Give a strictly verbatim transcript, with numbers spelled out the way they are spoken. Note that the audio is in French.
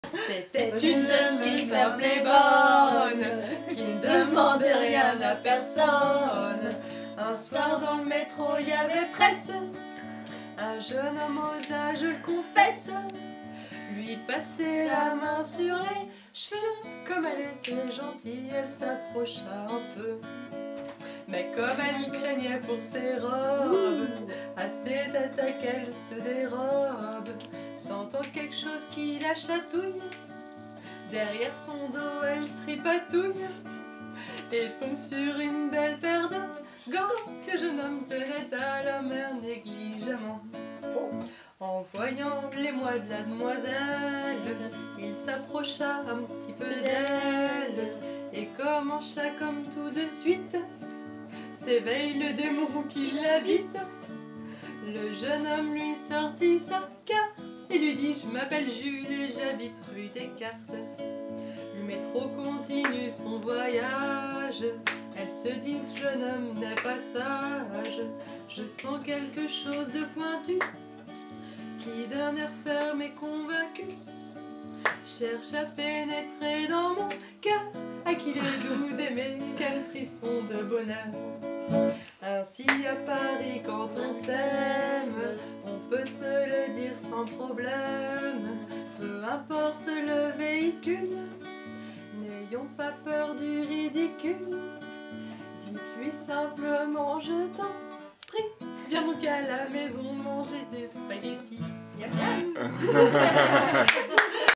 C'était une jeune fille simple et bonne, qui ne demandait rien à personne. Un soir dans le métro, il y avait presse. Un jeune homme osa, je le confesse, lui passer la main sur les cheveux. Comme elle était gentille, elle s'approcha un peu. Mais comme elle craignait pour ses robes, à ses attaques elle se dérobe. Sentant quelque chose qui la chatouille, derrière son dos elle tripatouille et tombe sur une belle paire de gants que le jeune homme tenait à la main négligemment. En voyant l'émoi de la demoiselle, il s'approcha un petit peu d'elle et commença comme tout de suite s'éveille le démon qui l'habite. Le jeune homme lui sortit sa carte et lui dit: je m'appelle Jules et j'habite rue Descartes. Le métro continue son voyage. Elle se dit: ce jeune homme n'est pas sage. Je sens quelque chose de pointu qui d'un air ferme et convaincu cherche à pénétrer dans mon cœur. À qui les doux d'aimer, quel frisson de bonheur. Ainsi à Paris quand on s'aime, on peut se le dire sans problème. Peu importe le véhicule, n'ayons pas peur du ridicule. Dites-lui simplement: je t'en prie, viens donc à la maison manger des spaghettis. Miam miam.